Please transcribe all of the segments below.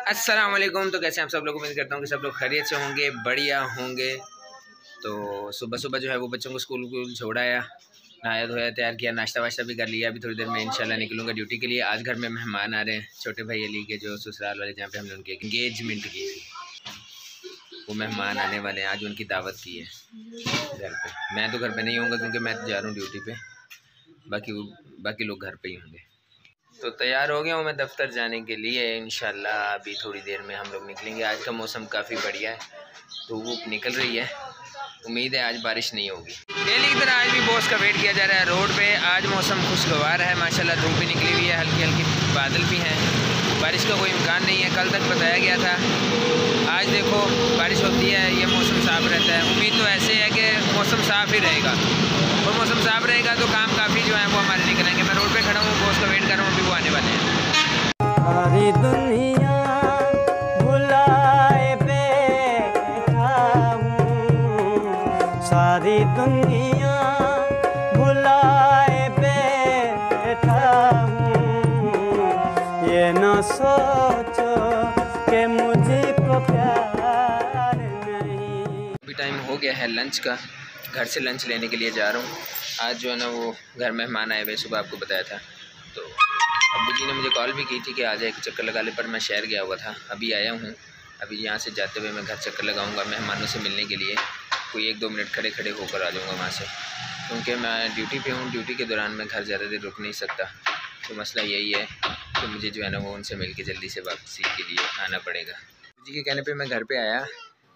अस्सलाम वालेकुम। तो कैसे आप सब लोग, उम्मीद करता हूँ कि सब लोग खैरियत से होंगे, बढ़िया होंगे। तो सुबह सुबह जो है वो बच्चों को स्कूल छोड़ाया, नहाया धोया, तैयार किया, नाश्ता वाश्ता भी कर लिया। अभी थोड़ी देर में इंशाल्लाह निकलूँगा ड्यूटी के लिए। आज घर में मेहमान आ रहे हैं, छोटे भाई अली के, जो ससुराल वाले जहाँ पे हमने उनकी एंगेजमेंट की थी, वो मेहमान आने वाले हैं। आज उनकी दावत की है घर पे। मैं तो घर पे नहीं होऊंगा क्योंकि मैं जा रहा हूँ ड्यूटी पे, बाकी लोग घर पे ही होंगे। तो तैयार हो गया हूँ मैं दफ्तर जाने के लिए इंशाल्लाह। अभी थोड़ी देर में हम लोग निकलेंगे। आज का मौसम काफ़ी बढ़िया है, धूप निकल रही है, उम्मीद है आज बारिश नहीं होगी। डेली की तरह आज भी बॉस का वेट किया जा रहा है रोड पे। आज मौसम खुशगवार है माशाल्लाह, धूप भी निकली हुई है, हल्की हल्की बादल भी हैं। बारिश का कोई इम्कान नहीं है, कल तक बताया गया था। आज देखो बारिश होती है, ये मौसम साफ़ रहता है। उम्मीद तो ऐसे है कि मौसम साफ़ ही रहेगा, और मौसम साफ़ रहेगा तो काम काफ़ी जो है वो हमारे निकलेंगे। मैं रोड पे खड़ा हूँ, बॉस का वेट कर रहा हूँ, अभी वो आने वाले हैं। सारी दुनिया भुलाए बैठा हूँ, सारी दुनिया भुलाए बैठा हूँ। ये न सोचो कि मुझको प्यार नहीं। अभी टाइम हो गया है लंच का, घर से लंच लेने के लिए जा रहा हूँ। आज जो है ना वो घर मेहमान आए हुए, सुबह आपको बताया था। तो अब्बू जी ने मुझे कॉल भी की थी कि आ जाए, एक चक्कर लगा ले, पर मैं शहर गया हुआ था। अभी आया हूँ, अभी यहाँ से जाते हुए मैं घर चक्कर लगाऊंगा मेहमानों से मिलने के लिए। कोई 1-2 मिनट खड़े खड़े होकर आ जाऊँगा वहाँ से, क्योंकि मैं ड्यूटी पे हूँ। ड्यूटी के दौरान मैं घर ज़्यादा देर रुक नहीं सकता। तो मसला यही है कि मुझे जो है ना वो उनसे मिल के जल्दी से वापसी के लिए आना पड़ेगा। जी के कहने पर मैं घर पर आया,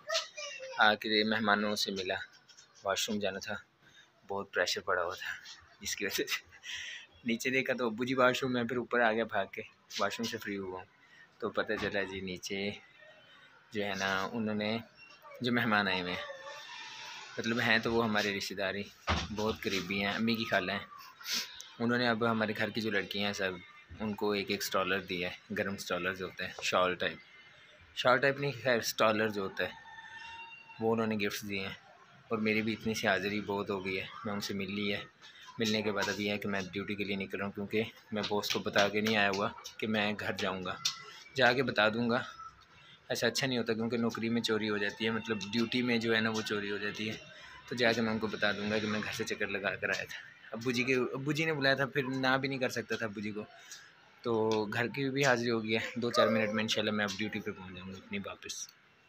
आके मेहमानों से मिला, वॉशरूम जाना था, बहुत प्रेशर पड़ा हुआ था, जिसकी वजह से नीचे देखा तो अब्बू जी वॉशरूम में, फिर ऊपर आ गया भाग के, वॉशरूम से फ्री हुआ। तो पता चला जी नीचे जो है ना उन्होंने, जो मेहमान आए हुए हैं, मतलब हैं तो वो हमारे रिश्तेदारी बहुत करीबी हैं, अम्मी की खाला हैं। उन्होंने अब हमारे घर की जो लड़कियां हैं सब, उनको एक एक स्टॉलर दिया है, गर्म स्टॉलर जो होता है, शॉल टाइप नहीं, खैर स्टॉलर जो होता है, वो उन्होंने गिफ्ट्स दिए हैं। और मेरी भी इतनी सी हाज़िरी बहुत हो गई है, मैं उनसे मिल ली है। मिलने के बाद अभी है कि मैं ड्यूटी के लिए निकल रहा हूँ, क्योंकि मैं बॉस को बता के नहीं आया हुआ कि मैं घर जाऊँगा। जाके बता दूँगा, ऐसा अच्छा नहीं होता, क्योंकि नौकरी में चोरी हो जाती है, मतलब ड्यूटी में जो है ना वो चोरी हो जाती है। तो जाके मैं उनको बता दूँगा कि मैं घर से चक्कर लगा कर आया था। अब्बू जी ने बुलाया था, फिर ना भी नहीं कर सकता था अब्बू जी को। तो घर की भी हाज़िरी हो गई है। 2-4 मिनट में इंशाल्लाह मैं अब ड्यूटी पर पहुँच जाऊँगा अपनी वापस।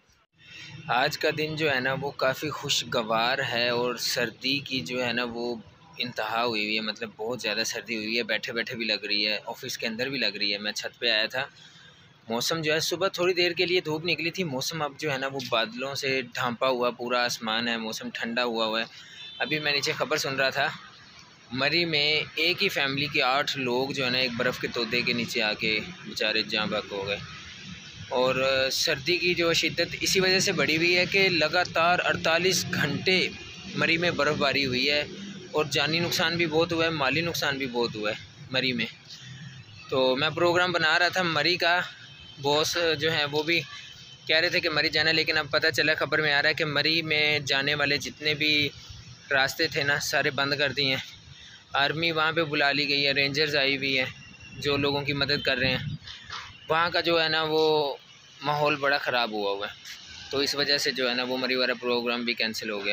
आज का दिन जो है ना वो काफ़ी खुशगवार है, और सर्दी की जो है ना वो इंतहा हुई हुई है, मतलब बहुत ज़्यादा सर्दी हुई है, बैठे बैठे भी लग रही है, ऑफिस के अंदर भी लग रही है। मैं छत पे आया था, मौसम जो है सुबह थोड़ी देर के लिए धूप निकली थी, मौसम अब जो है ना वो बादलों से ढांपा हुआ पूरा आसमान है, मौसम ठंडा हुआ है। अभी मैं नीचे खबर सुन रहा था, मरी में एक ही फैमिली के 8 लोग जो है ना एक बर्फ़ के तोदे के नीचे आके बेचारे जाँ बहक हो गए। और सर्दी की जो शिद्दत इसी वजह से बढ़ी हुई है कि लगातार 48 घंटे मरी में बर्फ़बारी हुई है, और जानी नुकसान भी बहुत हुआ है, माली नुकसान भी बहुत हुआ है मरी में। तो मैं प्रोग्राम बना रहा था मरी का, बॉस जो हैं वो भी कह रहे थे कि मरी जाना, लेकिन अब पता चला, खबर में आ रहा है कि मरी में जाने वाले जितने भी रास्ते थे ना सारे बंद कर दिए हैं। आर्मी वहाँ पे बुला ली गई है, रेंजर्स आई हुई है जो लोगों की मदद कर रहे हैं। वहाँ का जो है ना वो माहौल बड़ा ख़राब हुआ है, तो इस वजह से जो है ना वो मरी वाला प्रोग्राम भी कैंसिल हो गया।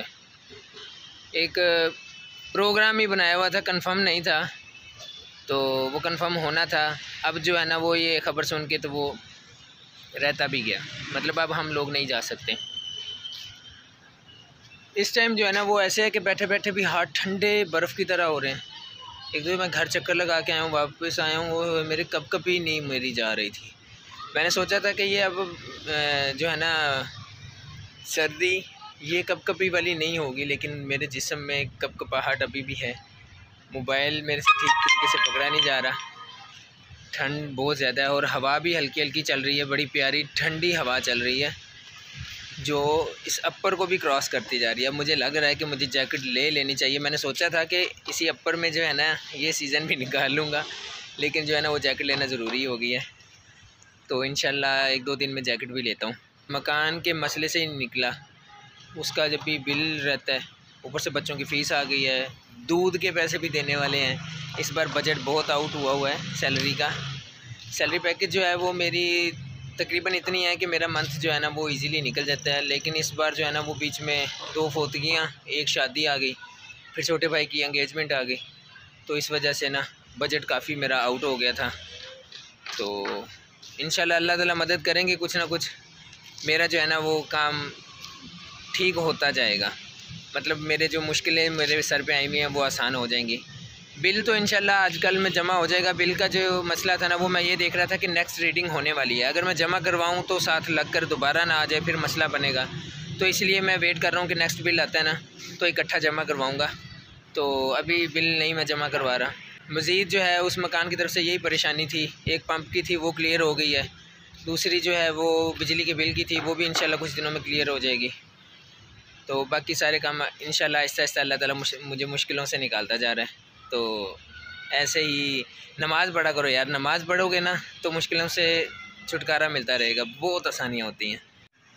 एक प्रोग्राम ही बनाया हुआ था, कंफर्म नहीं था, तो वो कंफर्म होना था। अब जो है ना वो ये खबर सुन के तो वो रहता भी गया, मतलब अब हम लोग नहीं जा सकते। इस टाइम जो है ना वो ऐसे है कि बैठे बैठे भी हाथ ठंडे बर्फ़ की तरह हो रहे हैं। एक दो मैं घर चक्कर लगा के आया हूँ, वापस आया हूँ, वो मेरे कप ही नहीं मेरी जा रही थी। मैंने सोचा था कि ये अब जो है ना सर्दी ये कपकपी वाली नहीं होगी, लेकिन मेरे जिस्म में कपकपाहट अभी भी है। मोबाइल मेरे से ठीक तरीके से पकड़ा नहीं जा रहा, ठंड बहुत ज़्यादा है, और हवा भी हल्की हल्की चल रही है, बड़ी प्यारी ठंडी हवा चल रही है जो इस अपर को भी क्रॉस करती जा रही है। अब मुझे लग रहा है कि मुझे जैकेट ले लेनी चाहिए। मैंने सोचा था कि इसी अपर में जो है ना ये सीज़न भी निकाल लूँगा, लेकिन जो है ना वो जैकेट लेना ज़रूरी हो गई है। तो इंशाल्लाह 1-2 दिन में जैकेट भी लेता हूँ। मकान के मसले से ही निकला, उसका जब भी बिल रहता है, ऊपर से बच्चों की फ़ीस आ गई है, दूध के पैसे भी देने वाले हैं। इस बार बजट बहुत आउट हुआ है सैलरी का। सैलरी पैकेज जो है वो मेरी तकरीबन इतनी है कि मेरा मंथ जो है ना वो इजीली निकल जाता है। लेकिन इस बार जो है ना वो बीच में 2 फोतगियाँ, एक शादी आ गई, फिर छोटे भाई की एंगेजमेंट आ गई, तो इस वजह से ना बजट काफ़ी मेरा आउट हो गया था। तो इंशाल्लाह अल्लाह ताला मदद करेंगे, कुछ ना कुछ मेरा जो है ना वो काम ठीक होता जाएगा। मतलब मेरे जो मुश्किलें मेरे सर पे आई हुई हैं वो आसान हो जाएंगी। बिल तो इंशाल्लाह आजकल में जमा हो जाएगा। बिल का जो मसला था ना वो मैं ये देख रहा था कि नेक्स्ट रीडिंग होने वाली है, अगर मैं जमा करवाऊँ तो साथ लग कर दोबारा ना आ जाए, फिर मसला बनेगा। तो इसलिए मैं वेट कर रहा हूँ कि नेक्स्ट बिल आता है ना तो इकट्ठा जमा करवाऊँगा। तो अभी बिल नहीं मैं जमा करवा रहा। मज़ीद जो है उस मकान की तरफ से यही परेशानी थी, एक पंप की थी वो क्लियर हो गई है, दूसरी जो है वो बिजली के बिल की थी वो भी इंशाल्लाह कुछ दिनों में क्लियर हो जाएगी। तो बाकी सारे काम इंशाल्लाह आहिस्ता आहिस्ता अल्लाह ताला मुझे मुश्किलों से निकालता जा रहा है। तो ऐसे ही नमाज़ पढ़ा करो यार, नमाज़ पढ़ोगे ना तो मुश्किलों से छुटकारा मिलता रहेगा, बहुत आसानियाँ होती हैं।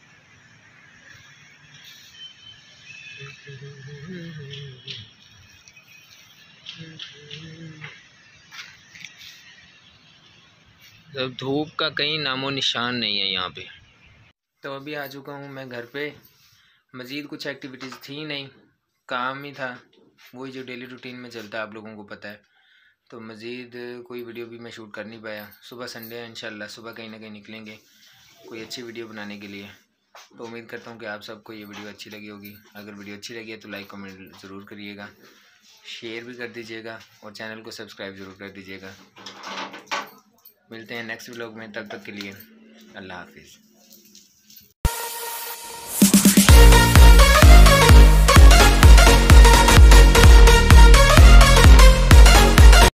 तो धूप का कहीं नामो निशान नहीं है यहाँ पे। तो अभी आ चुका हूँ मैं घर पे। मज़ीद कुछ एक्टिविटीज़ थी नहीं, काम ही था वही जो डेली रूटीन में चलता है, आप लोगों को पता है। तो मज़ीद कोई वीडियो भी मैं शूट कर नहीं पाया। सुबह संडे है, इंशाल्लाह सुबह कहीं ना कहीं निकलेंगे कोई अच्छी वीडियो बनाने के लिए। तो उम्मीद करता हूँ कि आप सबको ये वीडियो अच्छी लगी होगी। अगर वीडियो अच्छी लगी है तो लाइक कमेंट ज़रूर करिएगा, शेयर भी कर दीजिएगा और चैनल को सब्सक्राइब ज़रूर कर दीजिएगा। मिलते हैं नेक्स्ट व्लॉग में, तब तक के लिए अल्लाह हाफिज़।